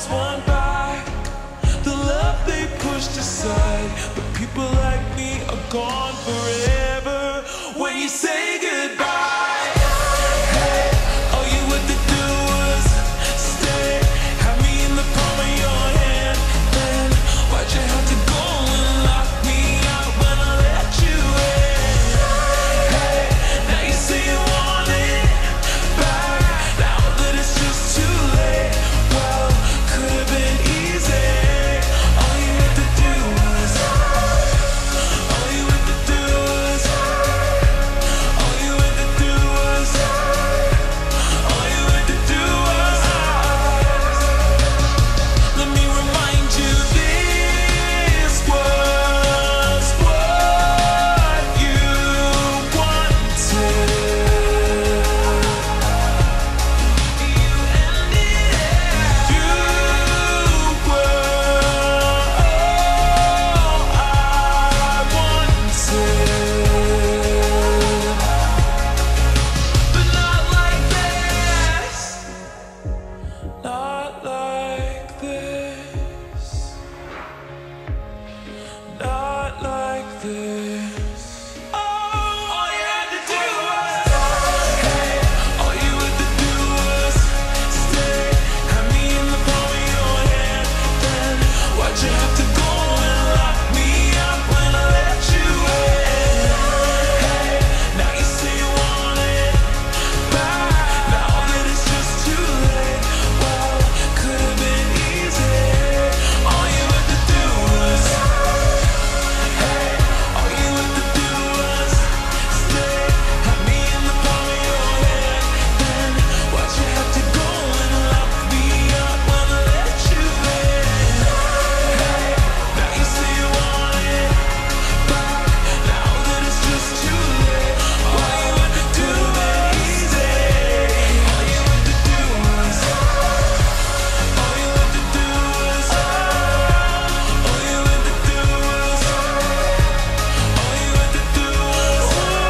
always want back the love they pushed aside. But people like me are gone forever when you say goodbye. Hey, all you had to do was stay, have me in the palm of your hand. Then why'd you have to go and lock me out when I let you in? Hey, now you say you want it back, now that it's just too late. Well, could have been easy. All you had to do was, all you had to do was, all you had to do was, all you had to do was. Let me remind you, this was what you wanted. You ended it. You were all I wanted. But not like this. Not like this. Not like this. All you had to do was, hey, all you had to do was stay, have me in the palm of your hand. Then why'd you have to go and lock me up when I let you in? Hey, now you say you want it back, now that it's just too late. Well, could have been easy. All you had to do was, hey, all you had to do was stay, have me in the palm of your hand. Then why'd you have to go and lock me up when I let you in? Hey, now you say you want it back, now that it's just too late. All you had to do was easy. All you had to do was, all you had to do was, all you had to do was, all you had to do was.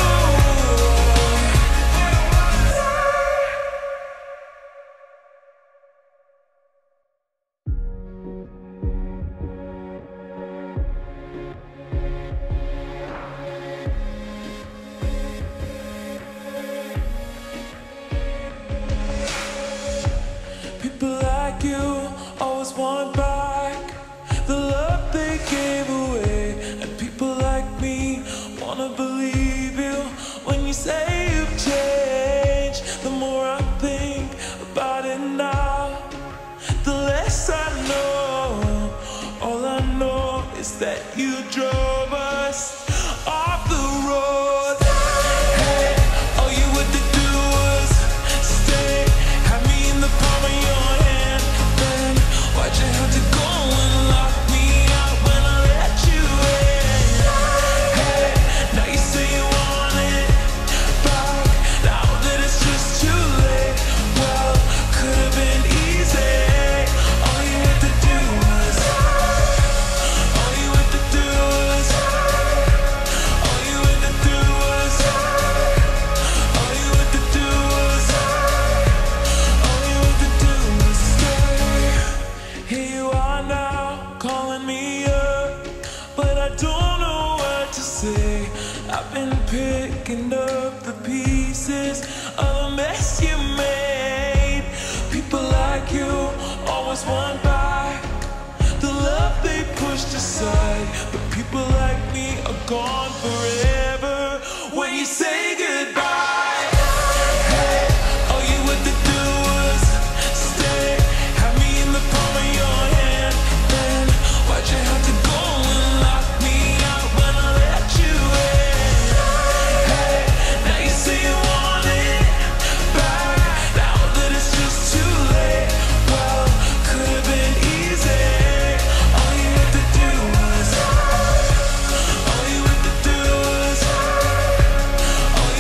People like you always want back the love they gave away. And people like me wanna believe you when you say you've changed. The more I think about it now, the less I know. All I know is that you drove us off the road. Hey, all you had to do was stay, have me in the palm of your hand. Then why'd you have to go and lock me out when I let you in? Hey, now you say you want it back, now that it's just too late. Well, could have been easy. All you had to do was, all you had to do was, all you had to do was, all you had to do was, all you had to do was stay. Here you are now, calling me up, but I don't know what to say. I've been picking up the pieces of the mess you made. People like you always want back the love they pushed aside. But people like me are gone forever when you say goodbye. Hey, all you had to do was stay, have me in the palm of your hand. Then why'd you have to go and lock me out when I let you in? Hey, now you say you want it back, now that it's just too late. Well, could have been easy. All you had to do was, all you had to do was, all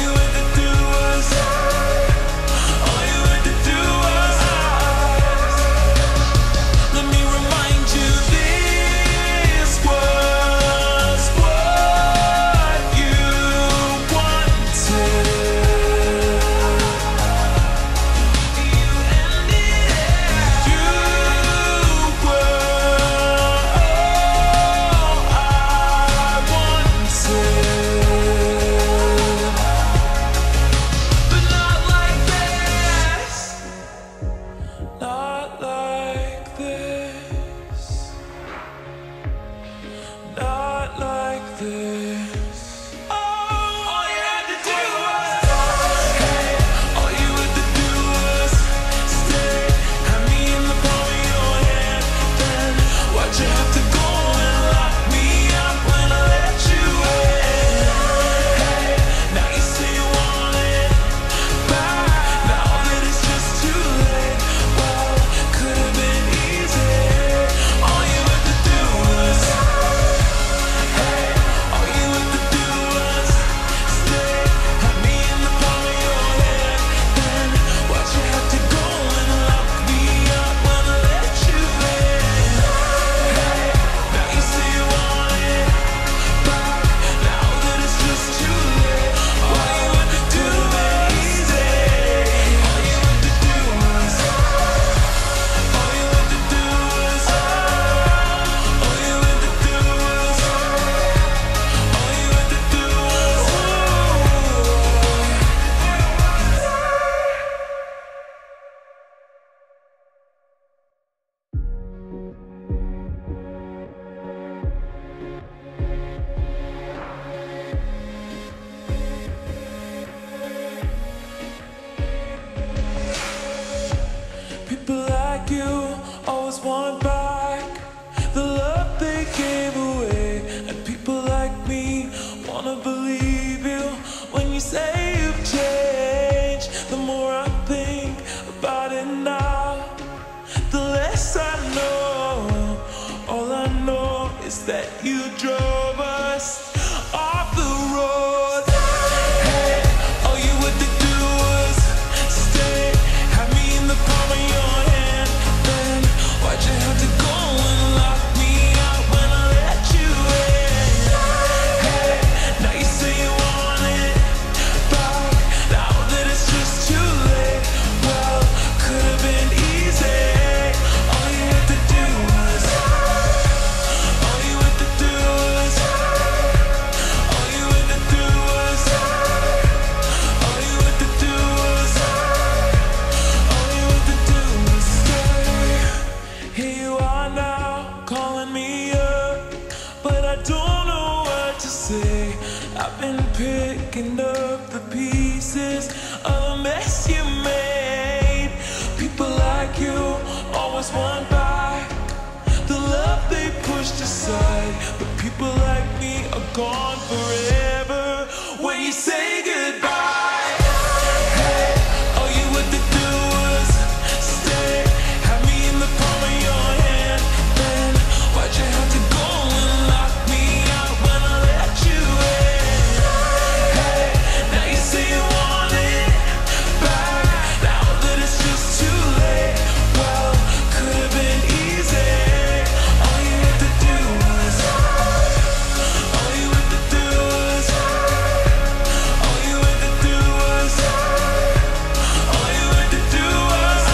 always want back the love they gave away. And people like me wanna believe you when you say you've changed. The more I think about it now, the less I know. All I know is that you drove us off the road. Hey, all you had to do was stay, have me in the palm of your hand. Then why'd you have to go and lock me out when I let you in? Hey, now you say you want it back, now that it's just too late. Well, could have been easy. All you had to do was, all you had to do was, all you had to do was, all you had to do was, all you had to do was stay. Here you are now, calling me up, but I don't know what to say. I've been picking up the pieces of a mess you made. People like you always want back the love they pushed aside, but people like me are gone forever when you say goodbye. Hey, all you had to do was stay, have me in the palm of your hand. Then why'd you have to go and lock me out when I let you in? Hey, now you say you want it back, now that it's just too late. Well, could have been easy. All you had to do was, all you had to do was, all you had to do was, all you had to do was.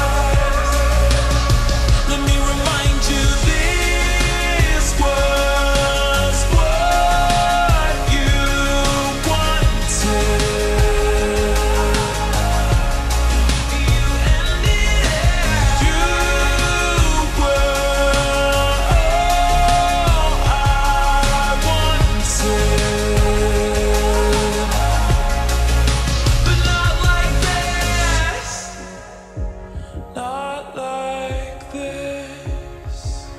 Let me remind you, this was what you wanted. You ended it. You were all I wanted, but not like this. Not like this.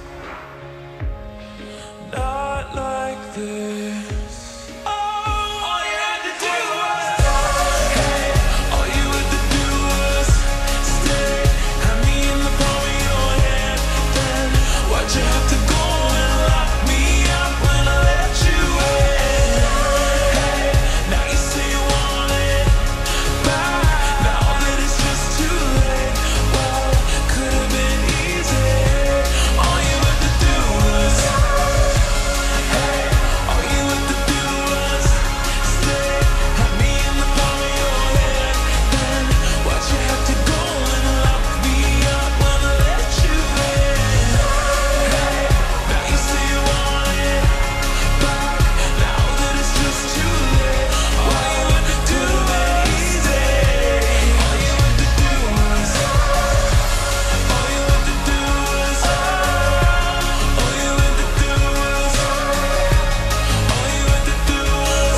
Not like this. All you had to do was, hey, all you had to do was stay, have me in the palm of your hand. Then why'd you have to go and lock me out when I let you in? Hey, now you say you want it back, now that it's just too late. Well, could have been easy. All you had to do was, hey, all you had to do was stay, have me in the palm of your hand. Then why'd you have to go and lock me out when I let you in? Hey, now you say you want it back, now that it's just too late. All you had to do was easy. All you had to do was, all you had to do was, all you had to do was, all you had to do was.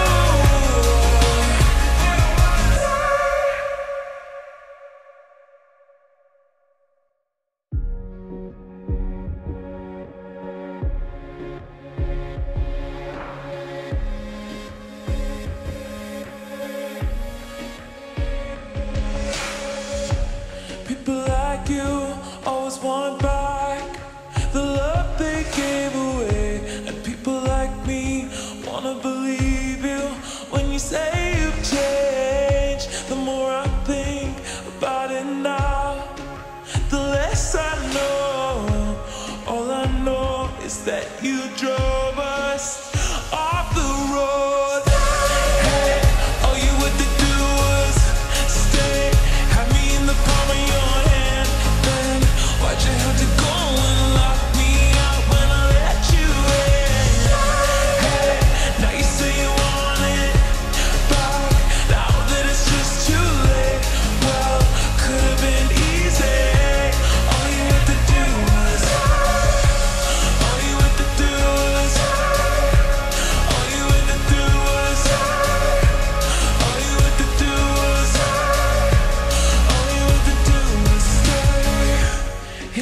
People like you always want back the love they gave away. And people like me wanna believe you when you say you've changed. The more I think about it now, the less I know. All I know is that you drove us off the road. Hey, all you had to do was stay, have me in the palm of your hand. Then why'd you have to go and lock me out when I let you in? Hey, now you say you want it back, now that it's just too late. Well, could have been easy. All you had to do was, all you had to do was,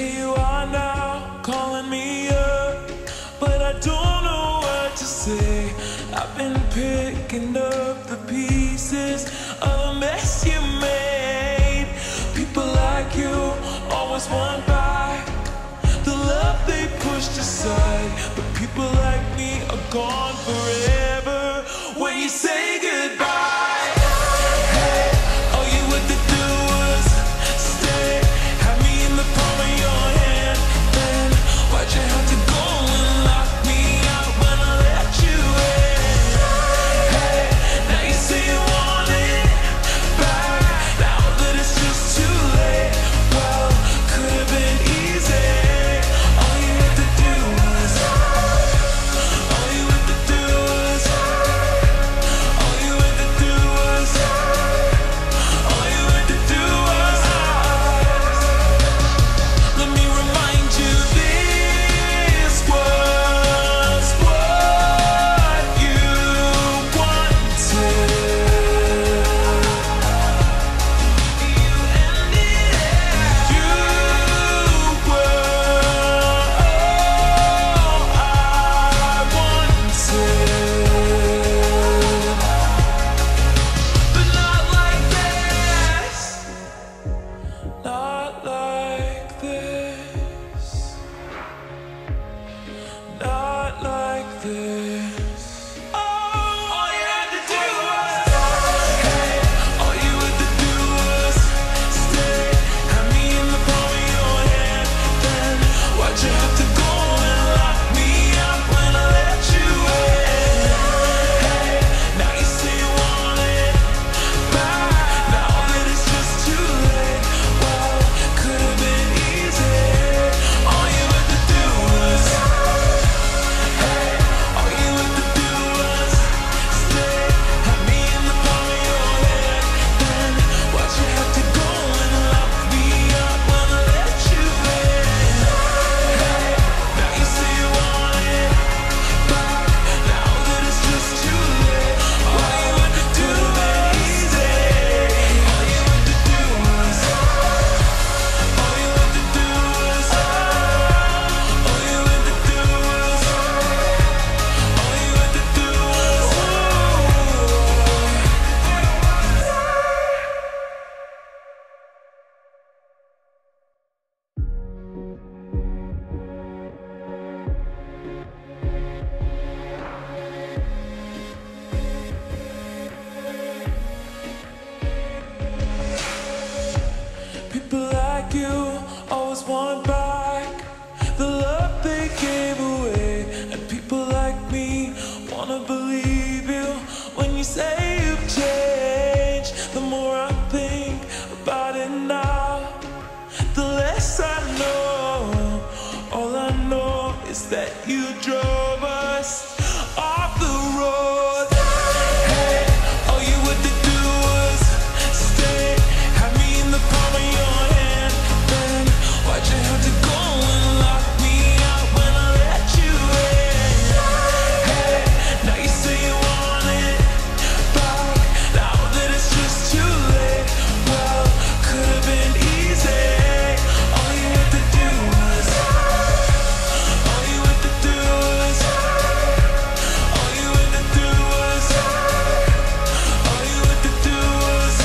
Here you are now, calling me up, but I don't know what to say. I've been picking up the pieces of a mess you made. People like you always want back the love they pushed aside, but people like me are gone forever when you say goodbye. Hey, all you had to do was stay, have me in the palm of your hand. Then why'd you have to go and lock me out when I let you in? Hey, now you say you want it back, now that it's just too late. Well, could have been easy. All you had to do was, all you had to do was, all you had to do was, all you had to do was. Let me remind you, this was what you wanted. You ended it. You were all I wanted. But not like this. Not like this. Not like this. Oh, all you had to do was, hey, all you had to do was stay, have me in the palm of your hand. Then why'd you have to go and lock me out when I let you in? Hey, now you say you want it back, now that it's just too late. Well, could have been easy. All you had to do was, hey, all you had to do was stay, have me in the palm of your hand. Then why'd you have to go and lock me up when I let you in? Hey, now you say you want it back, now that it's just too late. All you had to do was easy. All you had to do was, all you had to do was, all you had to do was, all you had to do was. People like you always want back the love they gave away, and people like me wanna believe you when you say you've changed. The more I think about it now, the less I know. All I know is that you drove us off the road. Hey, all you had to do was stay, have me in the palm of your hand. Then why'd you have to go and lock me out when I let you in? Hey, now you say you want it back, now that it's just too late. Well, could have been easy. All you had to do was, all you had to do was, all you had to do was, all you had to do was,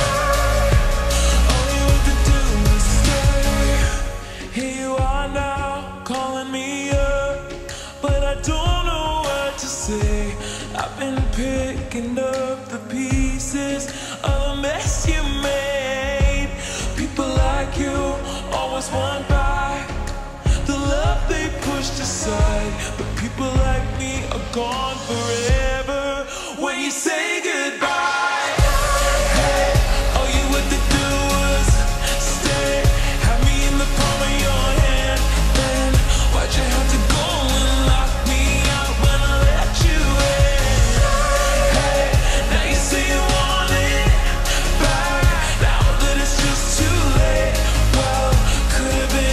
all you had to do was stay. Here you are now, calling me up, but I don't know what to say. I've been picking up the pieces of a mess you made. People like you always want back the love they pushed aside, but people like me are gone forever when you say goodbye. Hey, all you had to do was stay, have me in the palm of your hand. Then why'd you have to go and lock me out when I let you in? Hey, now you say you want it back, now that it's just too late. Well, could have been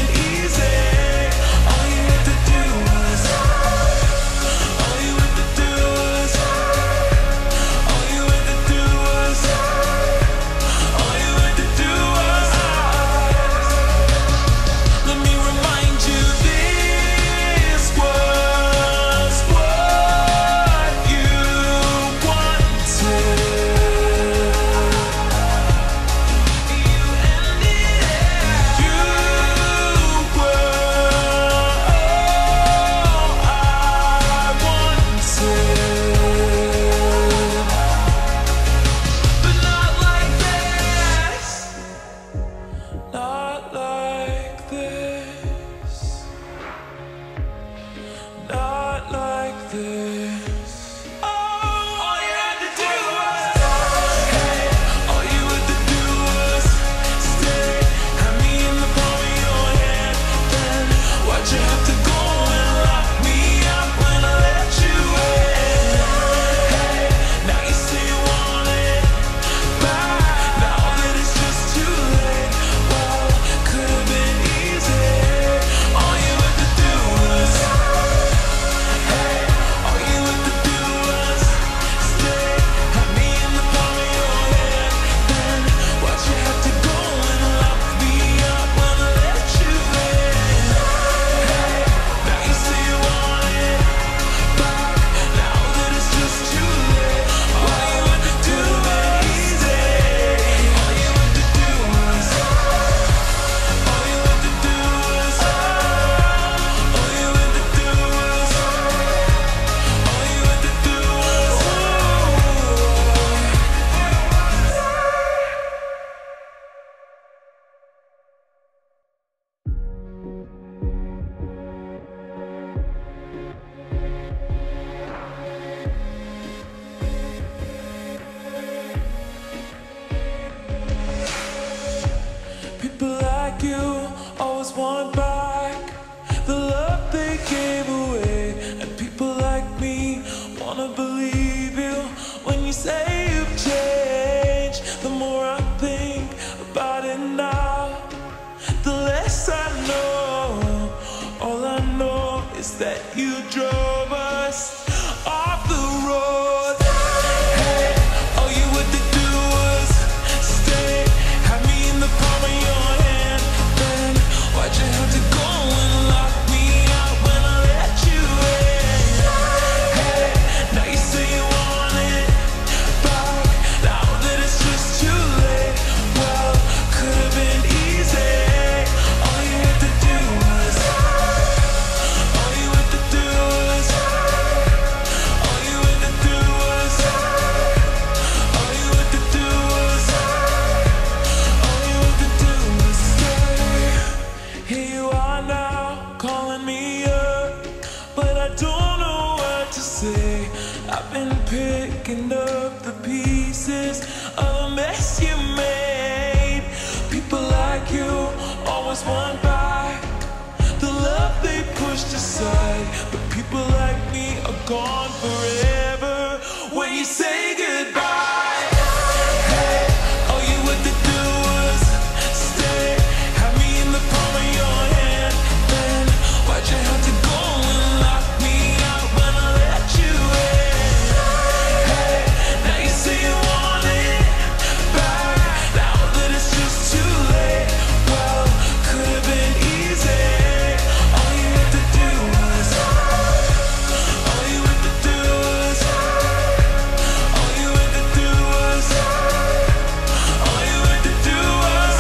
that you drove us off the road. Hey, all you had to do was stay, have me in the palm of your hand. Then why'd you have to go and lock me out when I let you in? Hey, now you say you want it back, now that it's just too late. Well, could have been easy. All you had to do was, all you had to do was, all you had to do was, all you had to do was, all you had to do was stay. Here you are now, calling me up, but I don't know what to say. I've been picking up the pieces of a mess you made. People like you always want back the love they pushed aside, but people like me are gone forever when you say goodbye. Hey, all you had to do was stay, have me in the palm of your hand. Then why'd you have to go and lock me out when I let you in? Hey, now you say you want it back, now that it's just too late. Well, could have been easy. All you had to do was, all you had to do was, all you had to do was, all you had to do was.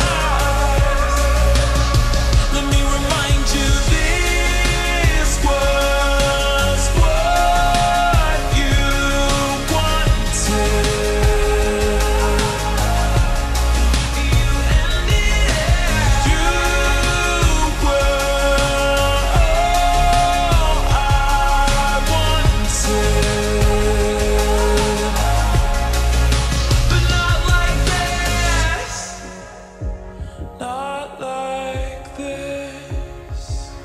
Let me remind you, this was what you wanted. You ended it. You were all I wanted, but not like this. Not like this.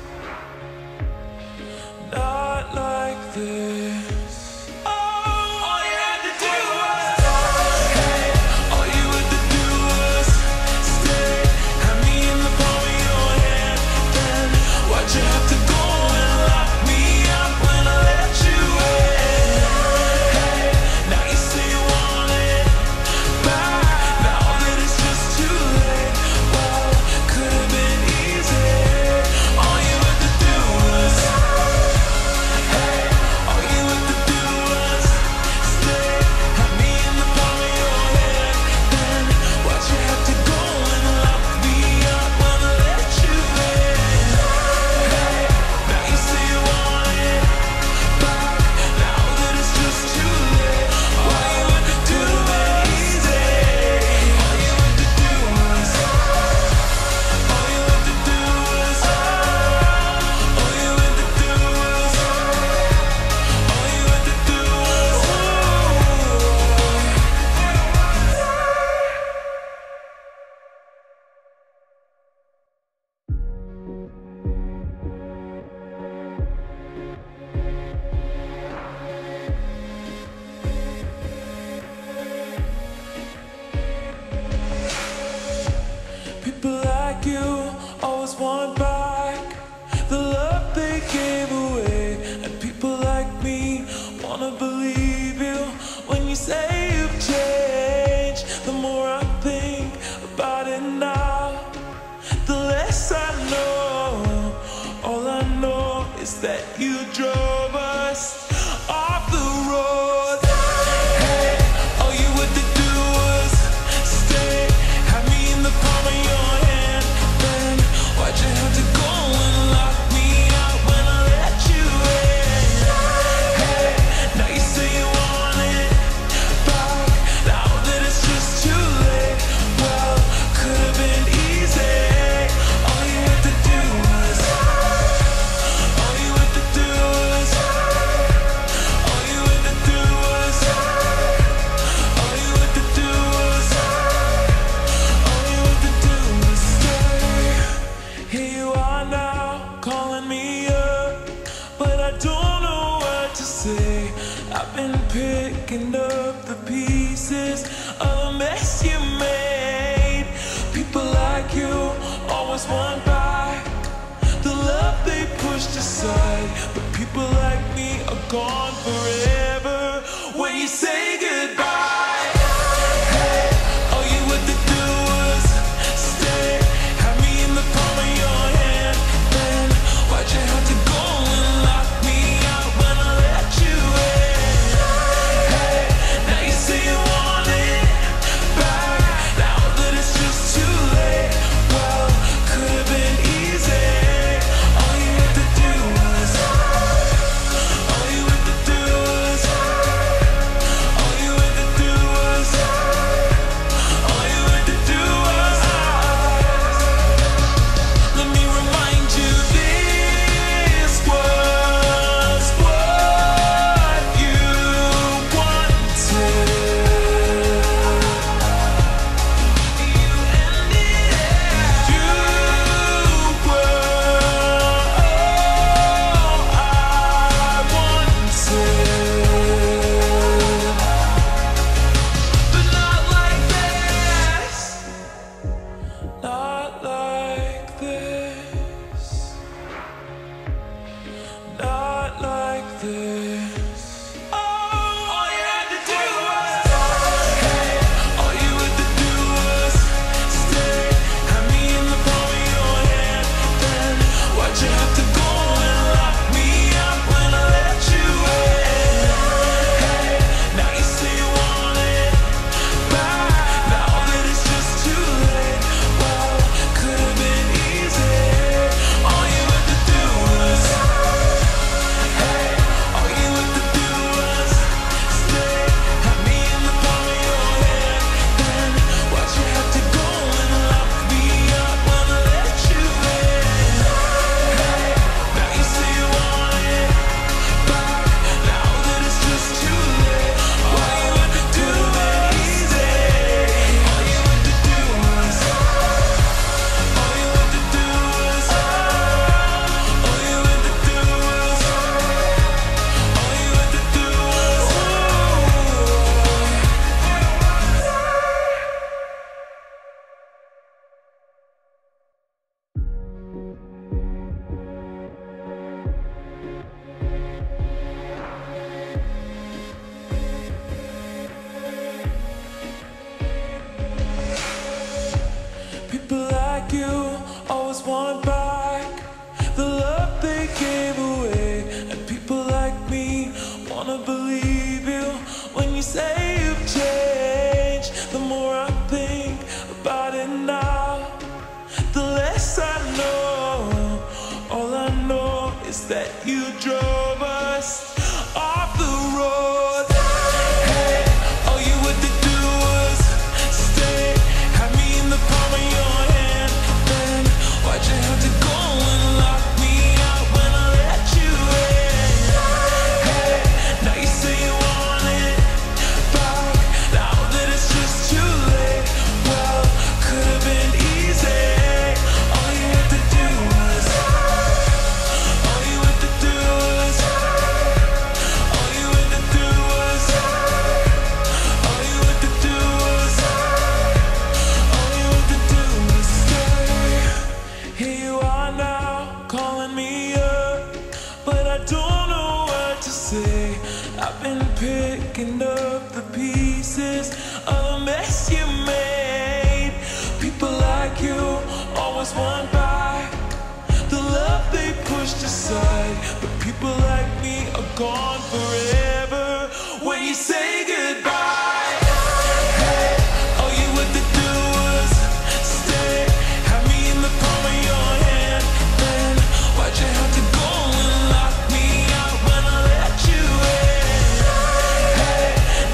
Not like this. All you had to do was, hey, all you had to do was stay, have me in the palm of your hand. Then why'd you have to go and lock me out when I let you in? Hey, now you say you want it back, now that it's just too late. Well, could have been easy. All you had to do was, hey, all you had to do was stay, have me in the palm of your hand. Then why'd you have to go and lock me out when I let you in? Hey, now you say you want it back, now that it's just too late. All you had to do was easy. All you had to do was, all you had to do was, all you had to do was, all you had to do was. People like you always want back the love they gave away, and people like me wanna believe you when you say you've changed. The more I think about it now, the less I know. All I know is that you drove us off the road. Hey, all you had to do was stay, have me in the palm of your hand. Then why'd you have to go and lock me out when I let you in? Hey, now you say you want it back, now that it's just too late. Well, could have been easy. All you had to do was, all you had to do was, all you had to do was, all you had to do was, all you had to do was stay. Here you are now, calling me up, but I don't know what to say. I've been picking up the pieces of a mess you made. People like you always want back the love they pushed aside, but people like me are gone forever. When you say goodbye, hey, all you had to do was stay. Have me in the palm of your hand. Then why'd you have to go and lock me out when I let you in? Hey, now you say you want it back, now that it's just too late. Well, could have been easy. All you had to do was, all you had to do was, all you had to do was, all you had to do was. Let me remind you, this was what you wanted. You ended it. You were all I wanted. But not like this. Not like this. Not like this. All you had to do was, hey, all you had to do was stay. Have me in the palm of your hand. Then why'd you have to go and lock me out when I let you in? Hey, now you say you want it back, now that it's just too late. Well, could have been easy. All you had to do was, hey, all you had to do was stay. Have me in the palm of your hand. Then why'd you have to go and lock me up when I let you in? Hey, now you say you want it back, now that it's just too late. All you had to do was easy. All you had to do was, all you had to do was, all you had to do was, all you had to do was. People like you always want back the love they gave away, and people like me wanna believe you when you say you've changed. The more I think about it now, the less I know. All I know is that you drove us off the road. Hey, all you had to do was stay. Have me in the palm of your hand. Then why'd you have to go and lock me out when I let you in? Hey, now you say you want it back, now that it's just too late. Well, could have been easy. All you had to do was, all you had to do was, all you had to do was, all you had to do was, all you had to do was stay. Here you are now, calling me up, but I don't know what to say. I've been picking up the pieces of the mess you made. People like you always want back the love they pushed aside, but people like me are gone forever. When you say goodbye, hey, all you had to do was stay. Have me in the palm of your hand. Then why'd you have to go and lock me out when I let you in? Hey,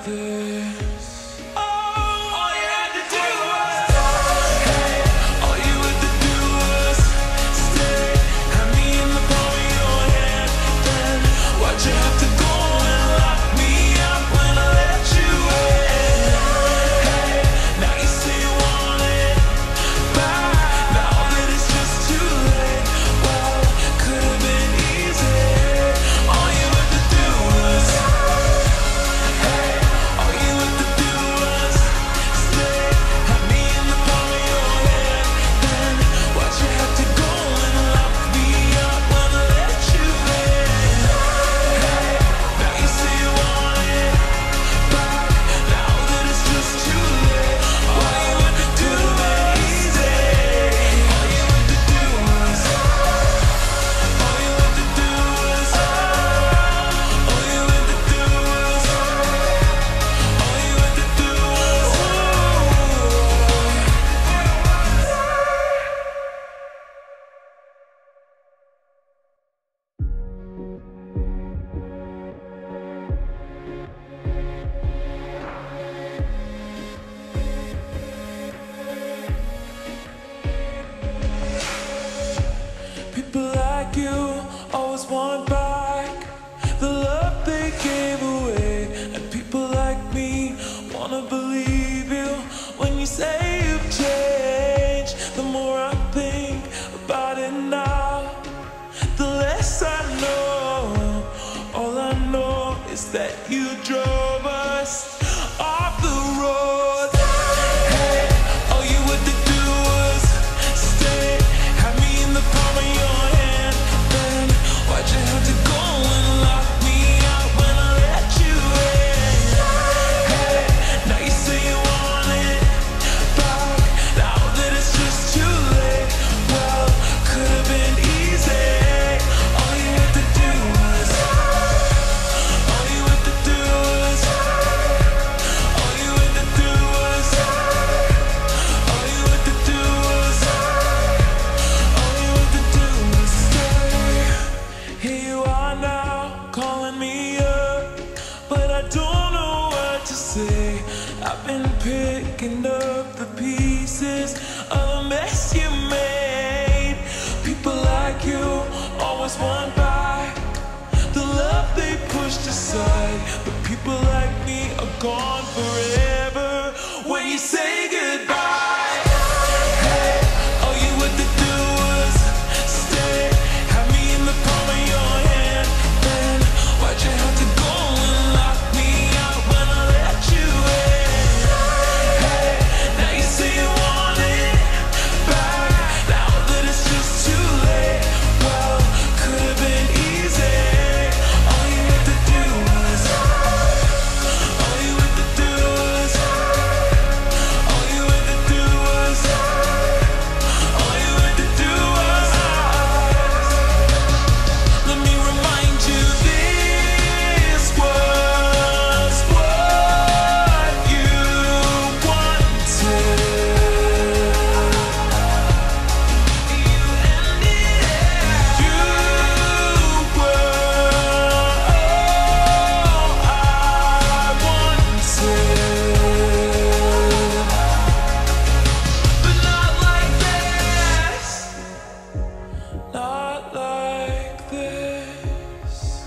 this. All you had to do was, hey, all you had to do was stay. Had me in the palm of your hand. Then why'd you have to go and lock me up when I let you in? Hey, now you say you want it back. Now that it's just too late. Well, could have been easy. All you had to do was, hey, all you had to do was stay. Had me in the palm of your hand. Then why'd you have to go and lock me up when I let you in? Hey, now you say you want it back. Now that it's just too late. All you had to do was easy. All you had to do was, all you had to do was, all you had to do was, all you had to do was, people like you always want back the love they gave away, and people like me wanna believe you when you say you've changed. The more I think about it now, the less I know. All I know is that you drove us off the road. Hey, all you had to do was stay. Had me in the palm of your hand. Then why'd you have to go and lock me out when I let you in? Hey, now you say you want it back. Now that it's just too late. Well, could have been easy. All you had to do was, all you had to do was, all you had to do was, all you had to do was, all you had to do was stay. Here you are now, calling me up, but I don't know what to say. I've been picking up the pieces of the mess you made. People like you always want back the love they pushed aside, but people like me are gone forever when you say goodbye. Hey, all you had to do was stay. Had me in the palm of your hand. Then why'd you have to go and lock me out when I let you in? Hey, now you say you want it back. Now that it's just too late. Well, could have been easy. All you had to do was, all you had to do was, all you had to do was, all you had to do was. Let me remind you, this was what you wanted. You ended it. You were all I wanted. But not like this. Not like this.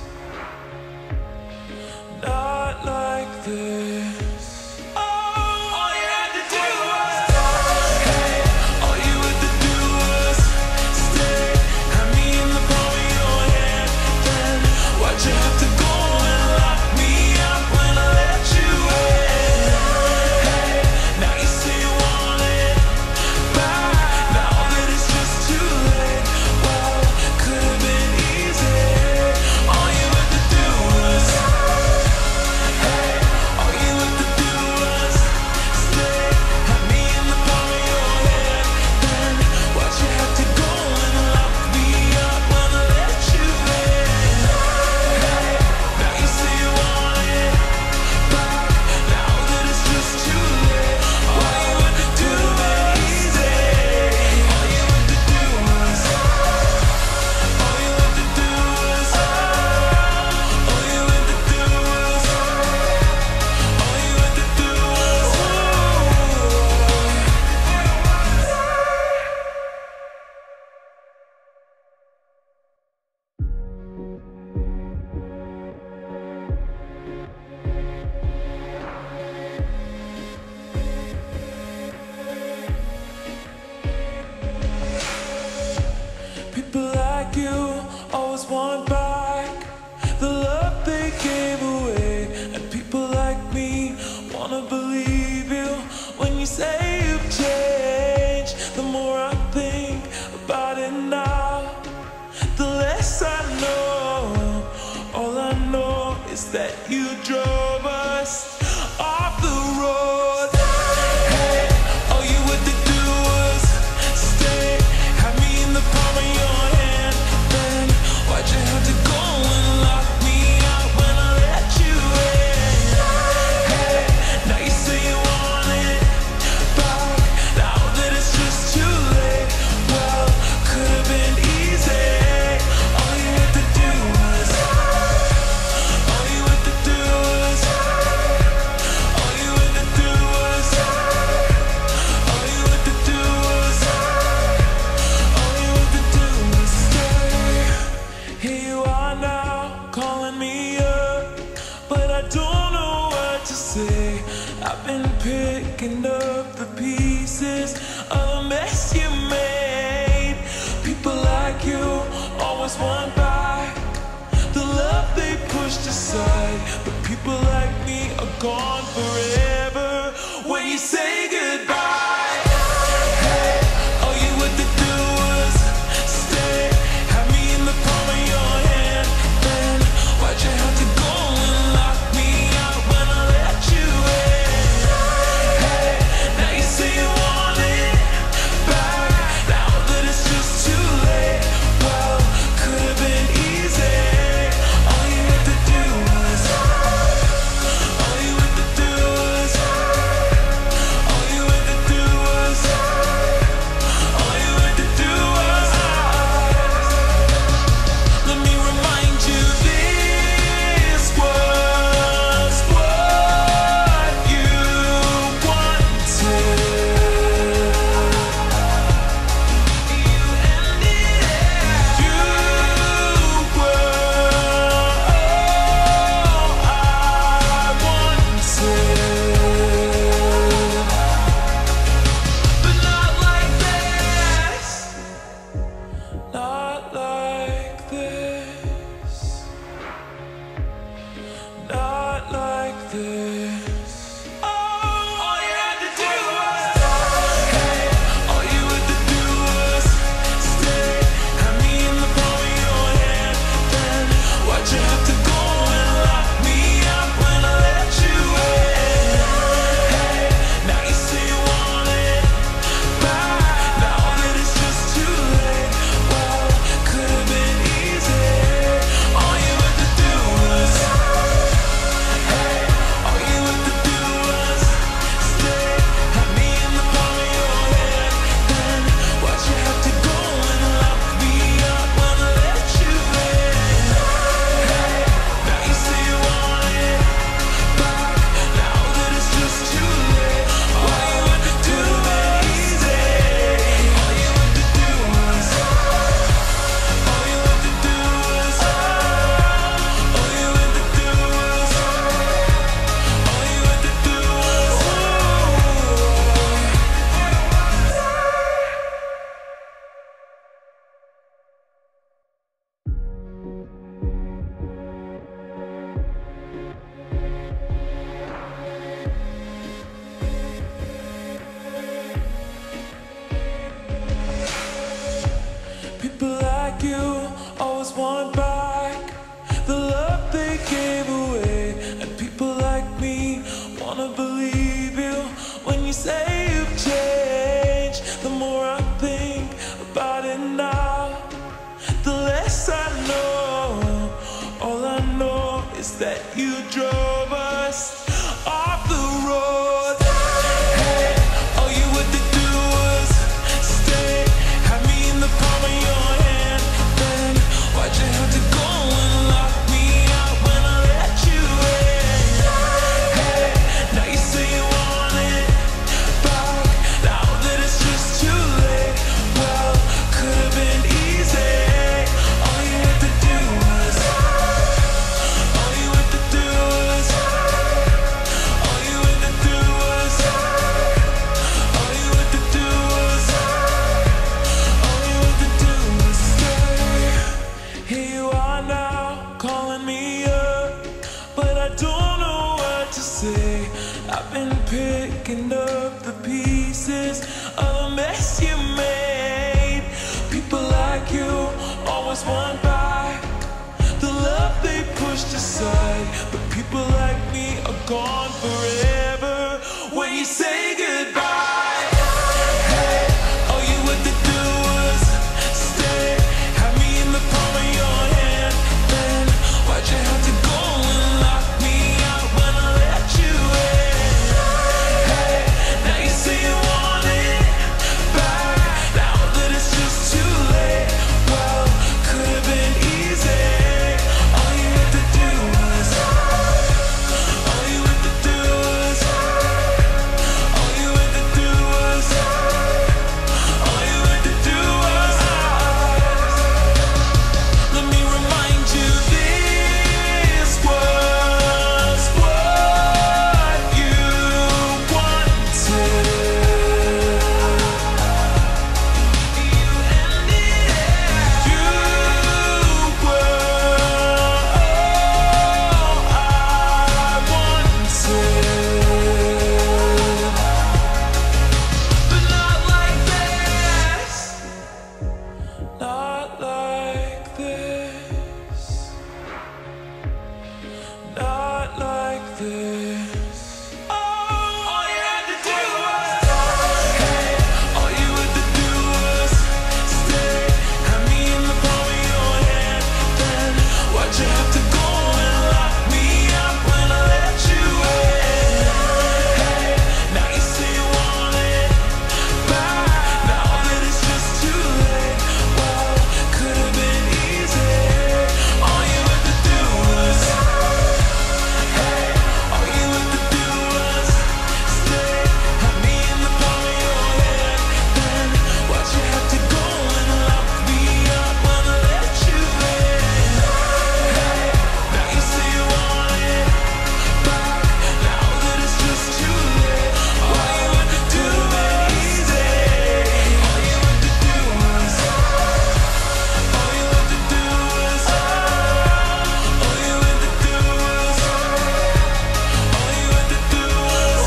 Not like this. All you had to do was, hey, all you had to do was stay. Had me in the palm of your hand. Then why'd you have to go and lock me up when I let you in? Hey, now you say you want it back. Now that it's just too late. Well, could have been easy. All you had to do was, hey, all always want back the love they gave away. And people like me wanna believe you when you say you've changed. The more I think about it now, the less I know. All I know is that you drove us off the road. Hey, all you had to do was stay, have me in the palm of your hand. Then why'd you have to go and lock me out when I let you in? Hey, now you say you want it back, now that it's just too late. Well, could have been easy. All you had to do was, all you had to do was, all you had to do was, all you had to do was, all you had to do was stay. Here you are now, calling me up, but I don't know what to say. I've been picking up the pieces of a mess you made. People like you always want back the love they pushed aside, but people like me are gone forever when you say goodbye. Hey, all you had to do was stay, have me in the palm of your hand. Then why'd you have to go and lock me out when I let you in? Hey, now you say you want it back, now that it's just too late. Well, could have been easy. All you had to do was, all you had to do was, all you had to do was, all you had to do was. Let me remind you, this was what you wanted. You ended it. You were all I wanted, but not like this. Not like this. Not like this. All you had to do was, hey, all you had to do was stay, have me in the palm of your hand. Then why'd you have to go and lock me out when I let you in? Hey, now you say you want it back, now that it's just too late. Well, could have been easy. All you had to do was, hey, all you had to do was stay, have me in the palm of your hand. Then why'd you have to go and lock me out when I let you in? Hey, now you say you want it back, now that it's just too late. All you had to do was easy. All you had to do was, all you had to do was, all you had to do was, all you had to do was. People like you always want back the love they gave away. And people like me wanna believe you when you say you've changed. The more I think about it now, the less I know. All I know is that you drove us off the road. Hey, all you had to do was stay, have me in the palm of your hand. Then why'd you have to go and lock me out when I let you in? Hey, now you say you want it back, now that it's just too late. Well, could have been easy. All you had to do was, all you had to do was, don't know what to say. I've been picking up the pieces of the mess you made. People like you always want back the love they pushed aside, but people like me are gone forever when you say goodbye. Hey, all you had to do was stay, have me in the palm of your hand. Then why'd you have to go and lock me out when I let you in? Hey, now you say you want it back, now that it's just too late. Well, could have been easy. All you had to do was, all you had to do was, all you had to do was, all you had to do was. Let me remind you, this was what you wanted. You ended it. You were all I wanted, but not like this. Not like this. Not like this. Oh, all you had to do was, hey, all you had to do was stay, have me in the palm of your hand. Then why'd you have to go and lock me up when I let you in? Hey, now you say you want it back, now that it's just too late. Well, could have been easy. All you had to do was, hey, all you had to do was stay, have me in the palm of your hand. Then why'd you have to go and lock me up when I let you in? Hey, now you say you want it back, now that it's just too late. All you had to do was easy. All you had to do was, all you had to do was, all you had to do was, all you had to do was.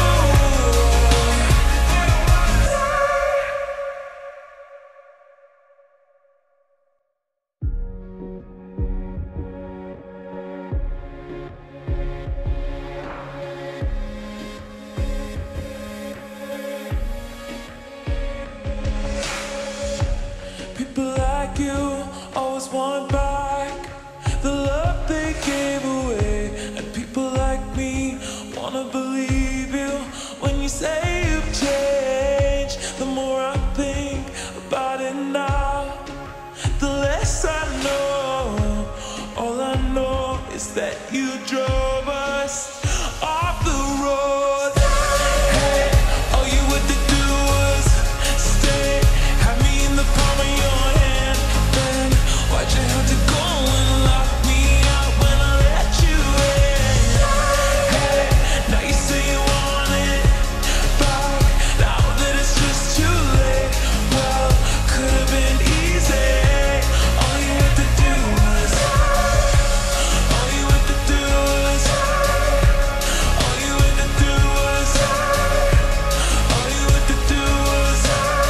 People like you always want back the love they gave away, and people like me wanna believe you when you say you've changed. The more I think about it now, the less I know. All I know is that you drove us off the road. Hey, all you had to do was stay, have me in the palm of your hand. Then why'd you have to go and lock me out when I let you in? Hey, now you say you want it back, now that it's just too late. Well, could have been easy. All you had to do was, all you had to do was, all you had to do was, all you had to do was,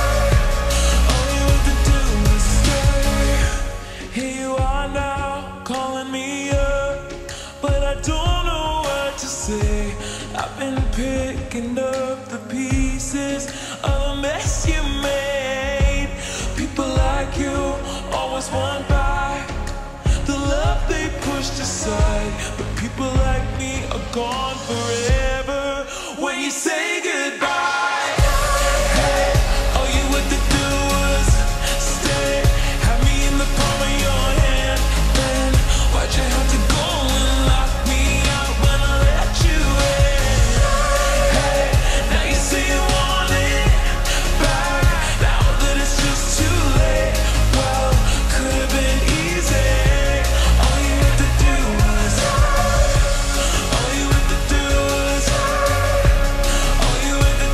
all you had to do was stay. Here you are now, calling me up, but I don't know what to say. I've been picking up the pieces of the mess you made. People like you always want back the love they pushed aside, but people like me are gone forever when you say goodbye. Hey, all you had to do was stay, have me in the palm of your hand. Then why'd you have to go and lock me out when I let you in? Hey, now you say you want it back, now that it's just too late. Well, could have been easy. All you had to do was, all you had to do was, all you had to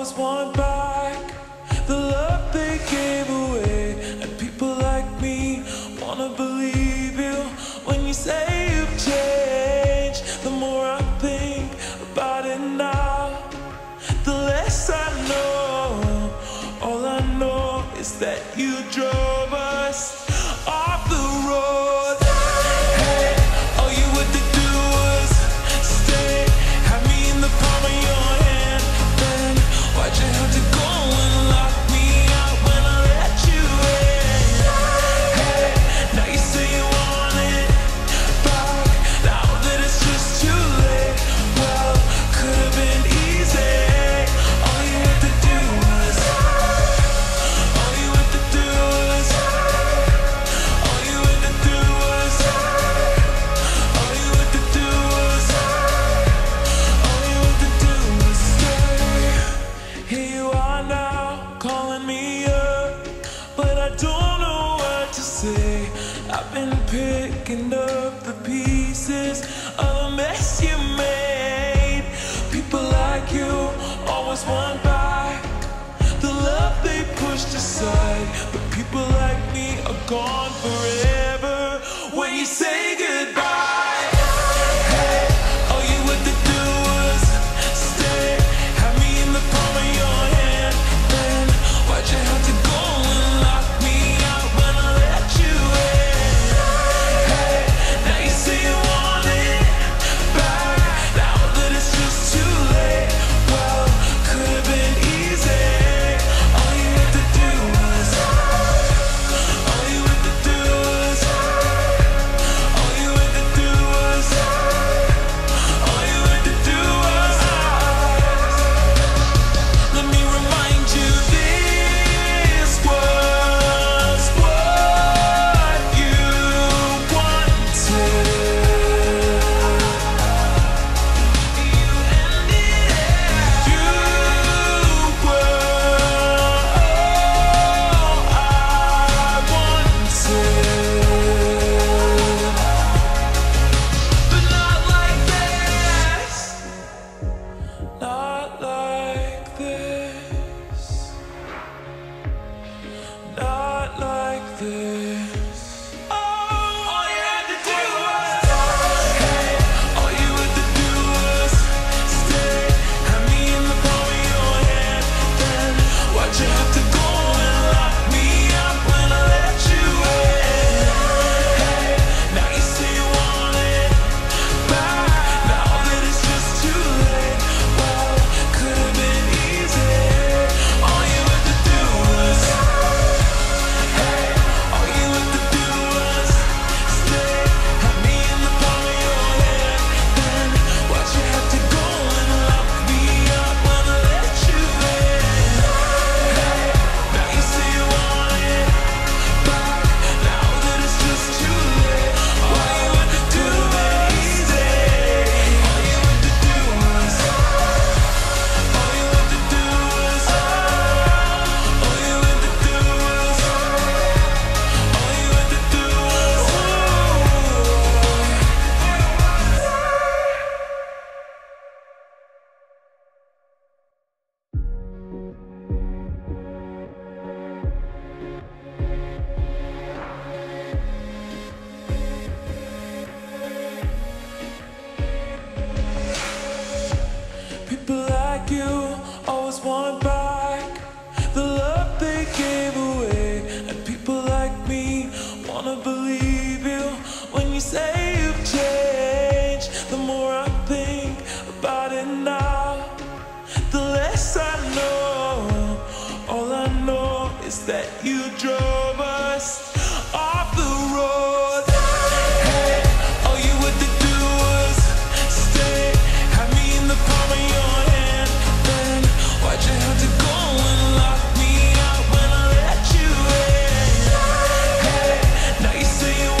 always want back the love they gave away. And people like me wanna believe you when you say you've changed. The more I think about it now, the less I know. All I know is that you drove us off the road. Hey, all you had to do was stay, have me in the palm of your hand. Then why'd you have to go and lock me out when I let you in? Hey, now you say you want it back, now that it's just too late. Well, could have been easy. All you had to do was, all you had to do was, all you had to do was, all you had to do was, all you had to do was stay. Here you are now, calling me up, but I don't know what to say. I've been picking up the pieces of a mess you made. People like you always want back the love they pushed aside, but people like me are gone forever when you say goodbye. Hey, all you had to do was stay, have me in the palm of your hand. Then why'd you have to go and lock me out when I let you in? Hey, now you say you want it back, now that it's just too late. Well, could have been easy. All you had to do was, all you had to do was, all you had to do was, all you had to do was. Let me remind you, this was what you wanted. You ended it. You were all I wanted. But not like this. Not like this. Not like this. All you had to do was, hey, all you had to do was stay, have me in the palm of your hand. Then why'd you have to go and lock me out when I let you in? Hey, now you say you want it back, now that it's just too late. Well, could have been easy. All you had to do was, hey, all you had to do was stay, have me in the palm of your hand. Then why'd you have to go and lock me out when I let you in? Hey, now you say you want it back, now that it's just too late. All you had to do was easy. All you had to do was, all you had to do was, all you had to do was, all you had to do was. People like you always want back the love they gave away. And people like me wanna believe you when you say you've changed. The more I think about it now, the less I know. All I know is that you drove us off the road. Hey, all you had to do was stay, have me in the palm of your hand. Then why'd you have to go and lock me out when I let you in? Hey, now you say you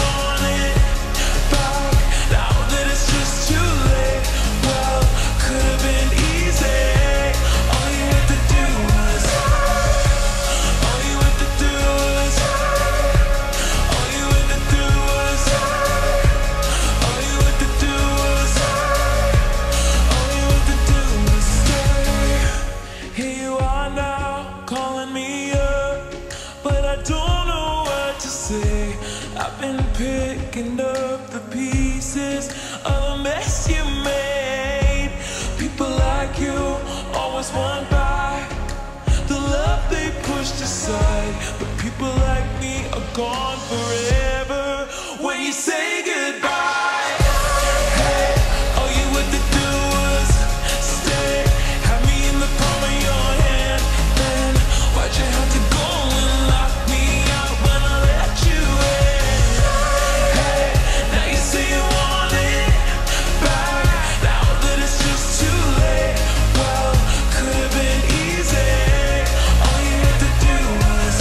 say. I've been picking up the pieces of the mess you made. People like you always want back the love they pushed aside, but people like me are gone forever when you say goodbye. Hey, all you had to do was stay, have me in the palm of your hand. Then why'd you have to go and lock me out when I let you in? Hey, now you say you want it back, now that it's just too late. Well, could have been easy. All you had to do was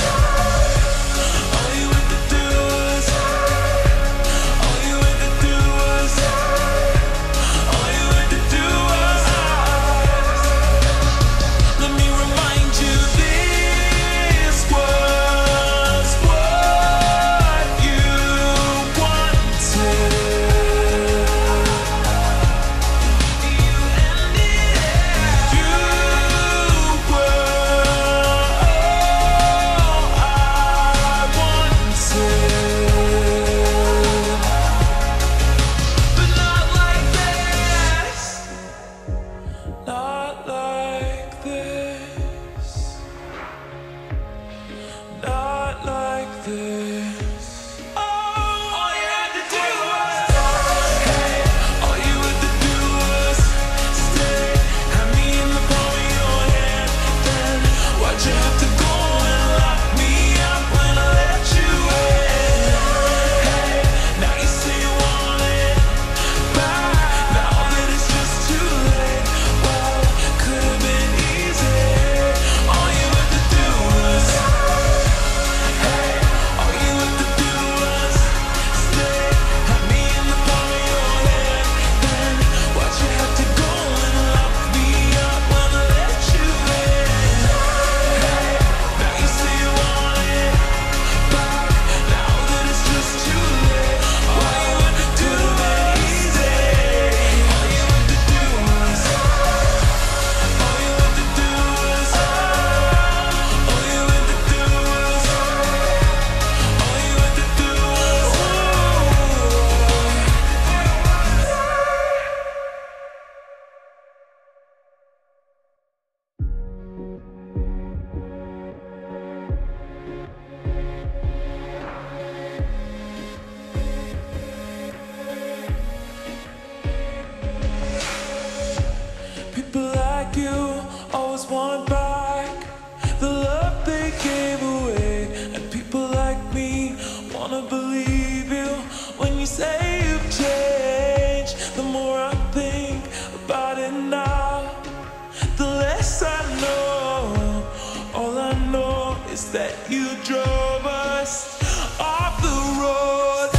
that you drove us off the road.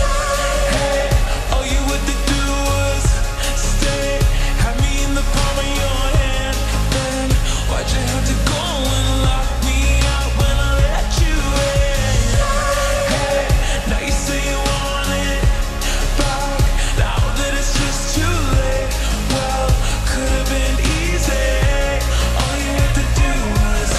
Hey, all you had to do was stay, have me in the palm of your hand. Then why'd you have to go and lock me out when I let you in? Hey, now you say you want it back, now that it's just too late. Well, could have been easy. All you had to do was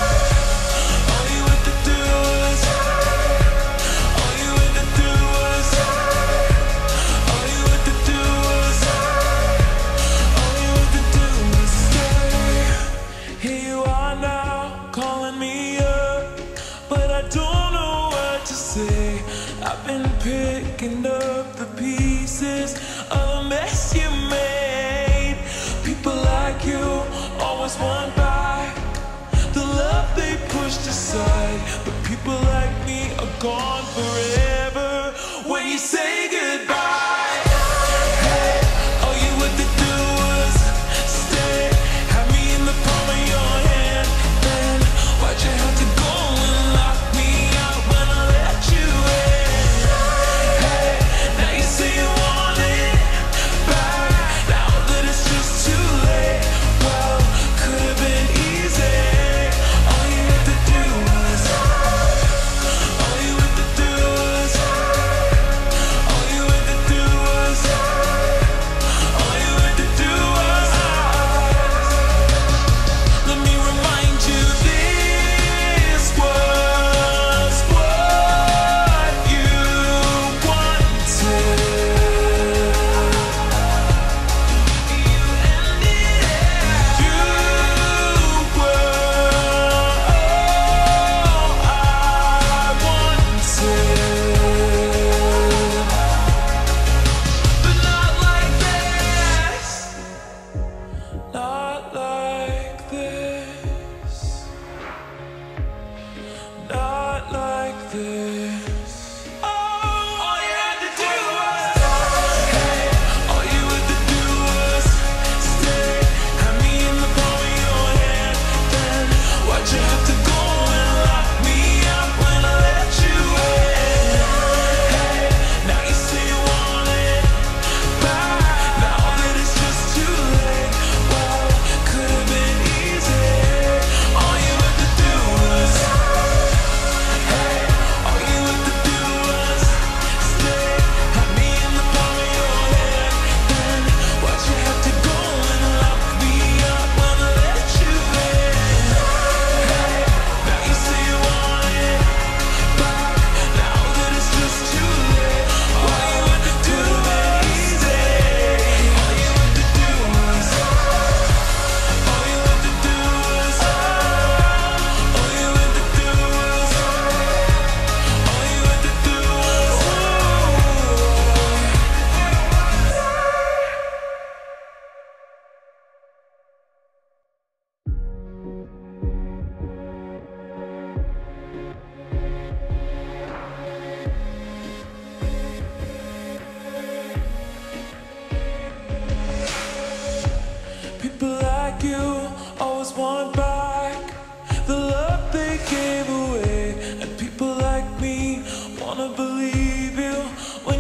I've been picking up the pieces of the mess you made. People like you always want back the love they pushed aside, but people like me are gone forever when you say goodbye. Hey, all you had to do was stay, have me in the palm of your hand. Then why'd you have to go and lock me out when I let you in?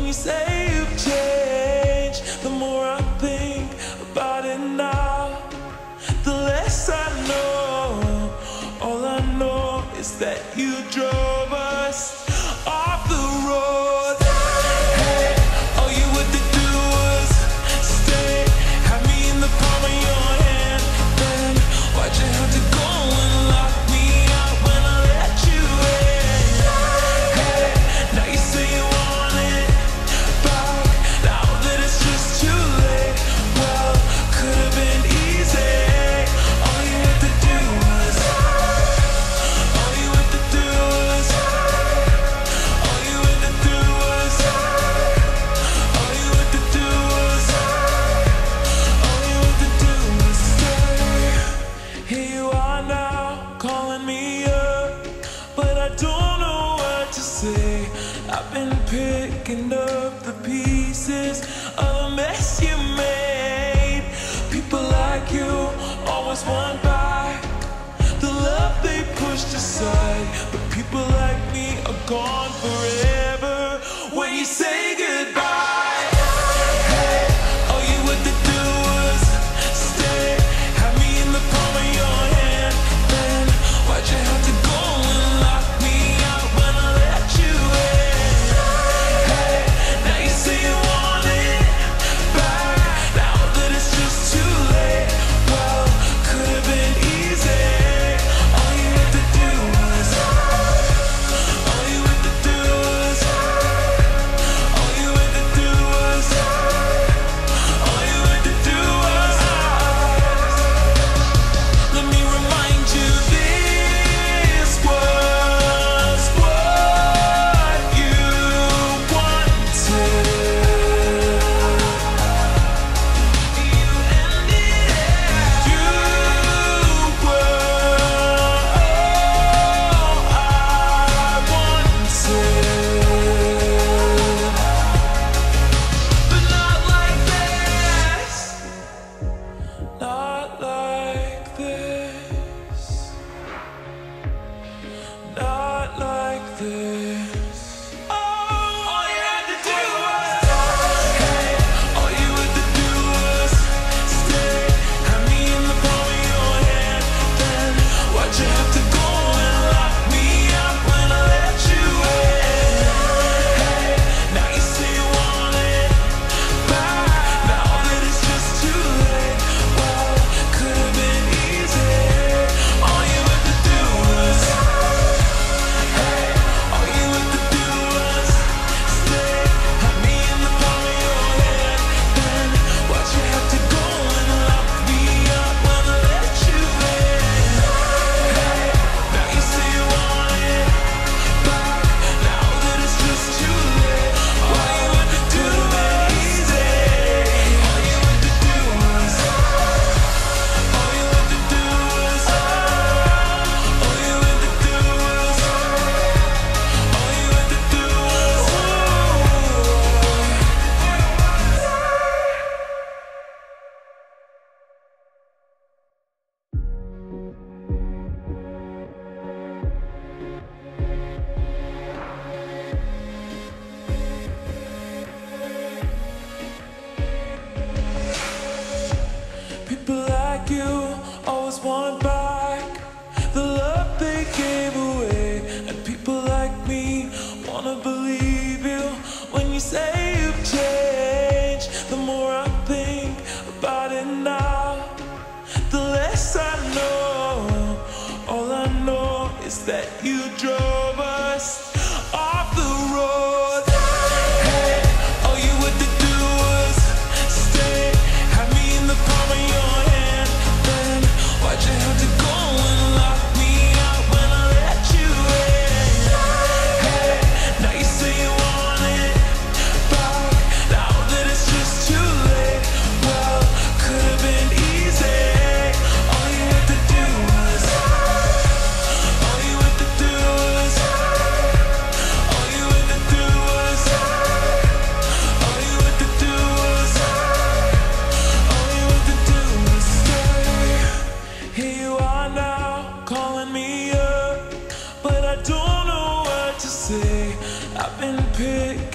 you say you've changed, the more I think about it now, the less I know. All I know is that you drove us off the road. Hey, all you had to do was stay, have me in the palm of your hand. Then why'd you have to go and lock me out when I let you in? Hey, now you say you want it back, now that it's just too late. Well, could have been easy. All you had to do was, all you had to do was, all you had to do was, all you had to do was, all you had to do was stay. Here you are now, calling me up, but I don't know what to say. I've been picking up the pieces of a mess you made. People like you always want back the love they pushed aside, but people like me are gone forever when you say goodbye. Hey, all you had to do was stay, have me in the palm of your hand. Then why'd you have to go and lock me out when I let you in? Hey, now you say you want it back, now that it's just too late. Well, could have been easy. All you had to do was, all you had to do was,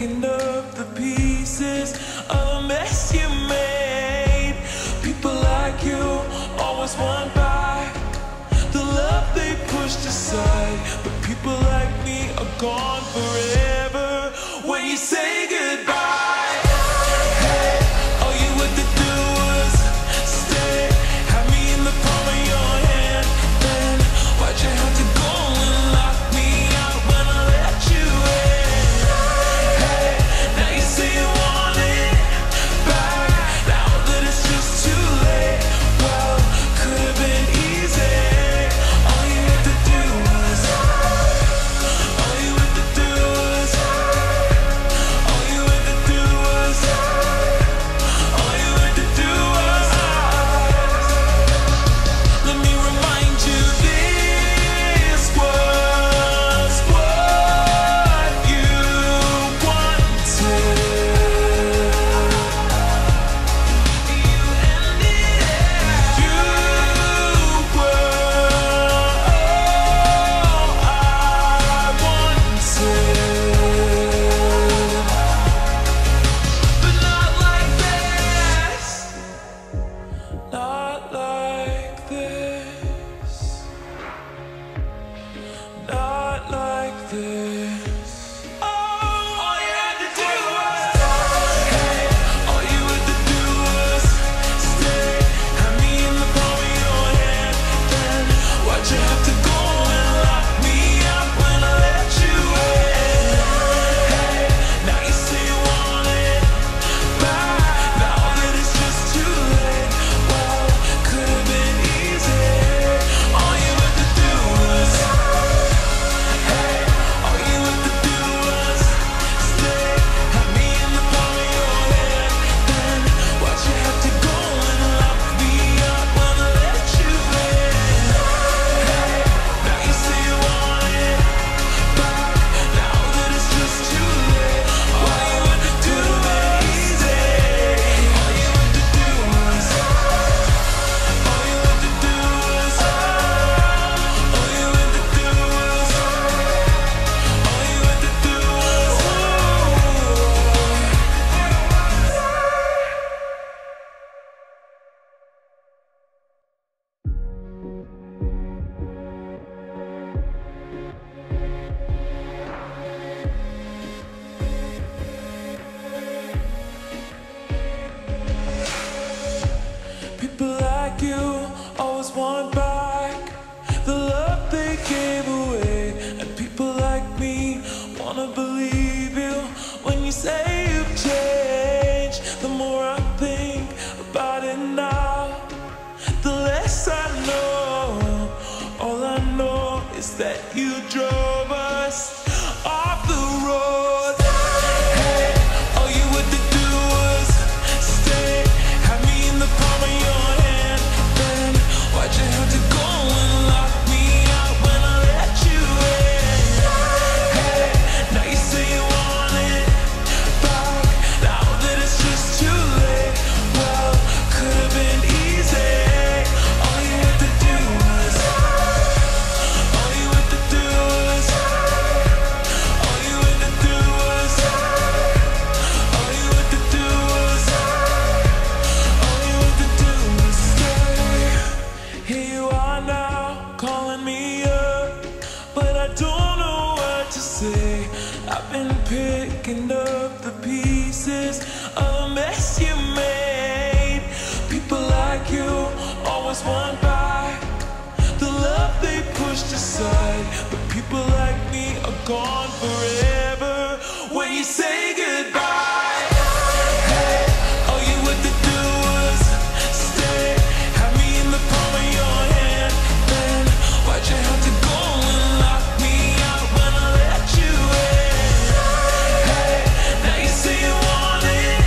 picking up the pieces of the mess you made. People like you always want back the love they pushed aside, but people like me are gone forever when you say goodbye. Hey, all you had to do was stay, have me in the palm of your hand. Then why'd you have to go and lock me out when I let you in? Hey, now you say you want it back, now that it's just too late. Well, could have been easy. All you had to do was, all you had to do was, all you had to do was, all you had to do was. Let me remind you, this was what you wanted. You ended it. You were all I wanted, but not like this. Not like this. Not like this. Oh, all you had to do was, hey, all you had to do was stay, have me in the palm of your hand. Then why'd you have to go and lock me out when I let you in? Hey, now you say you want it back, now that it's just too late. Well, could have been easy. All you had to do was, hey, all you had to do was stay, have me in the palm of your hand. Then why'd you have to go and lock me up when I let you in? Hey, now you say you want it back, now that it's just too late. All you had to do was easy. All you had to do was, all you had to do was, all you had to do was, all you had to do was. People like you always want back the love they gave away, and people like me wanna believe you when you say you've changed. The more I think about it now, the less I know. All I know is that you drove us off the road. Hey, all you had to do was stay, have me in the palm of your hand. Then why'd you have to go and lock me out when I let you in? Hey, now you say you want it back, now that it's just too late. Well, could have been easy. All you had to do was, all you had to do was, all you had to do was, all you had to do was, all you had to do was stay. Here you are now, calling me up, but I don't know what to say. I've been picking up the pieces of the mess you made. People like you always want back the love they pushed aside, but people like me are gone forever when you say goodbye. Hey, all you had to do was stay, have me in the palm of your hand. Then why'd you have to go and lock me out when I let you in? Hey, now you say you want it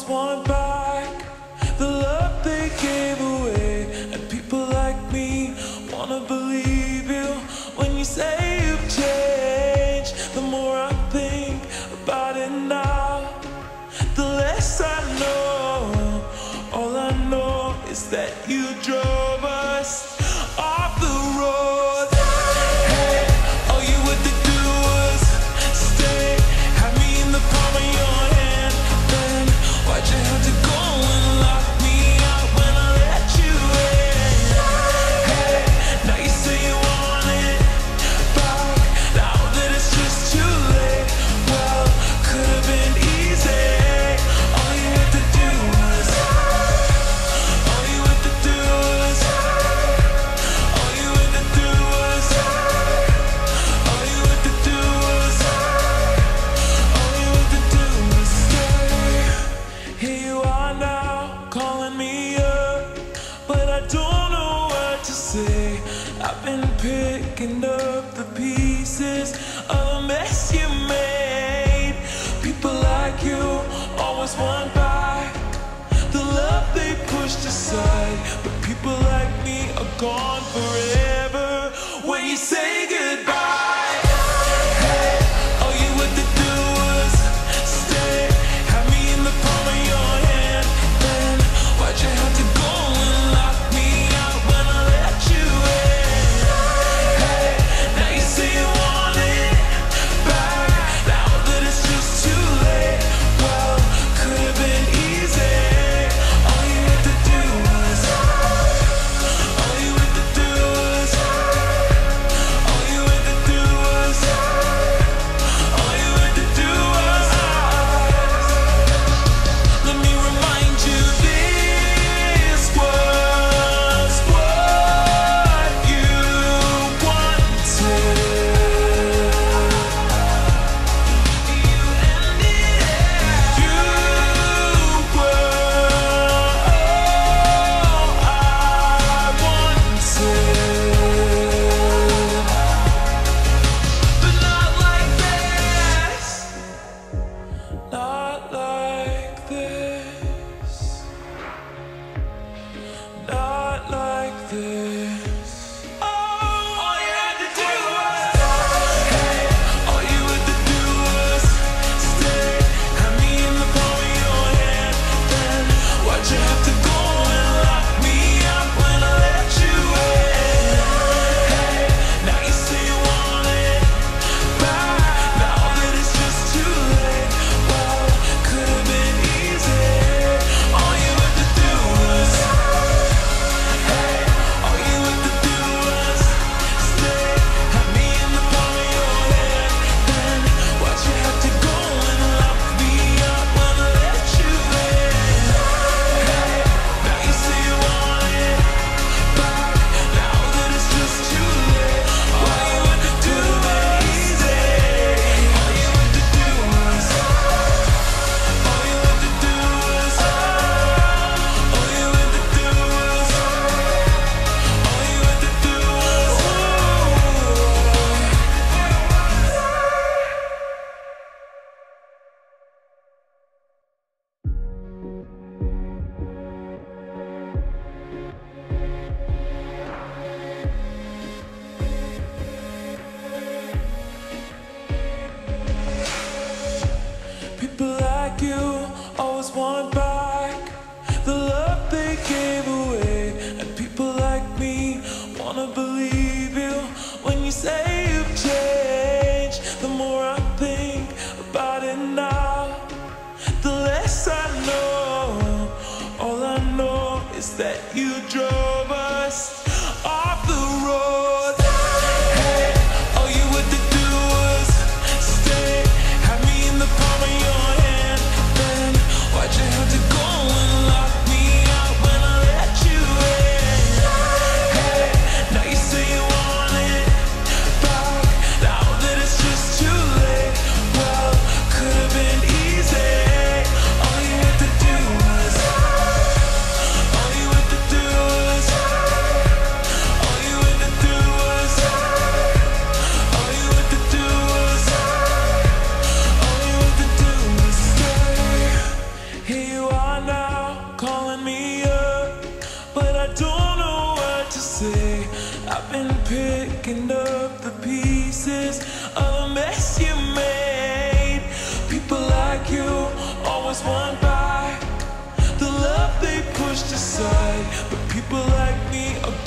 want back the love they gave away. And people like me wanna believe you when you say you've changed. The more I think about it now, the less I know. All I know is that you drove us off the road. Hey, all you had to do was stay, have me in the palm of your hand. Then why'd you have to go and lock me out when I let you in? Hey, now you say you want it back, now that it's just too late. Well, could have been easy. All you had to do was, all you had to do was, all you had to do was, all you had to do was, all you had to do was stay. Here you are now, calling me up, but I don't know what to say. I've been picking up the pieces of a mess you made. People like you always want back the love they pushed aside, but people like me are gone forever when you say goodbye. Hey, all you had to do was stay, have me in the palm of your hand. Then why'd you have to go and lock me out when I let you in? Hey, now you say you want it back, now that it's just too late. Well, could have been easy. All you had to do was, all you had to do was, all you had to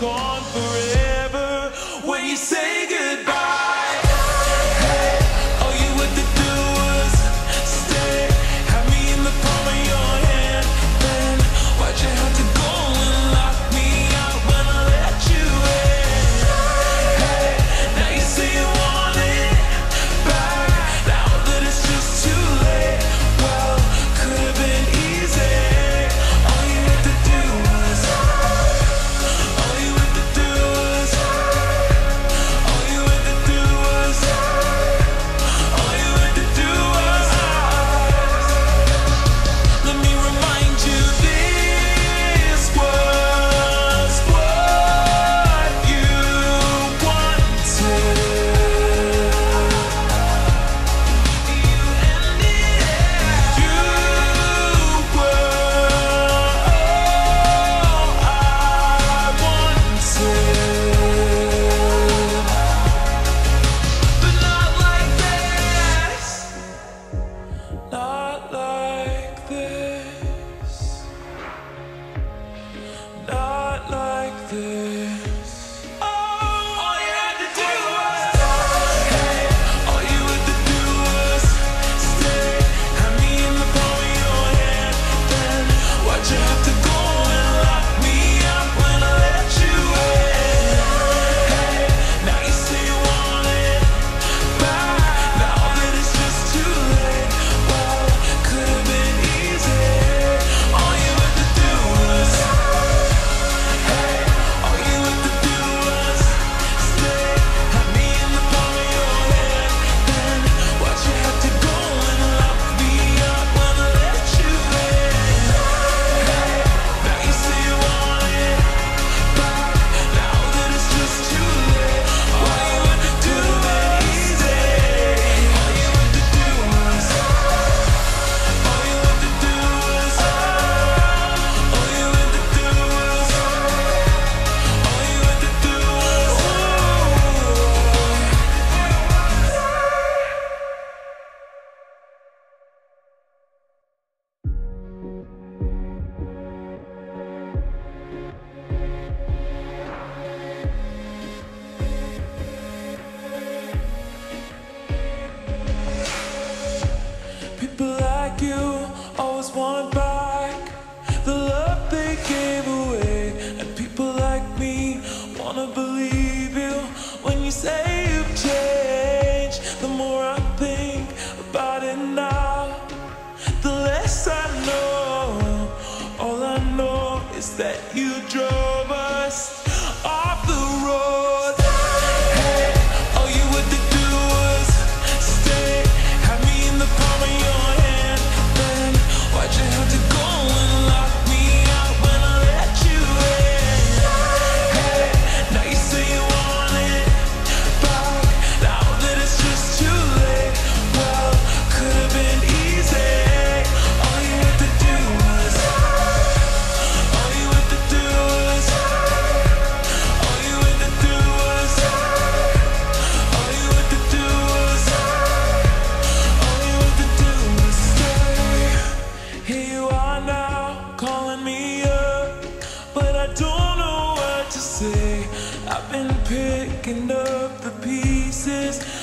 gone forever when you say goodbye. Hey, all you had to do was stay, have me in the palm of your hand. Then why'd you have to go and lock me out when I let you in? Hey, now you say you want it back, now that it's just too late. Well, could have been easy. All you had to do was, all you had to do was, all you had to do was, all you had to do was. Let me remind you, this was what you wanted. You ended it. You were all I wanted. But not like this. Not like this. Not like this. All you had to do was, hey, all you had to do was stay, have me in the palm of your hand. Then why'd you have to go and lock me up when I let you in? Hey, now you say you want it back, now that it's just too late. Well, could have been easy. All you had to do was, hey, all you had to do was stay, have me in the palm of your hand. Then why'd you have to go and lock me up when I let you in? Hey, now you say you want it back, now that it's just too late. All you had to do was easy. All you had to do was, all you had to do was, all you had to do was, all you had to do was. People like you always want back the love they gave away, and people like me wanna believe you when you say you've changed. The more I think about it now, the less I know. All I know is that you drove us off the road. Hey, all you had to do was stay, have me in the palm of your hand. Then why'd you have to go and lock me out when I let you in? Hey, now you say you want it back, now that it's just too late. Well, could have been easy. All you had to do was, all you had to do was, all you had to do was, all you had to do was, all you had to do was stay. Here you are now, calling me up, but I don't know what to say. I've been picking up the pieces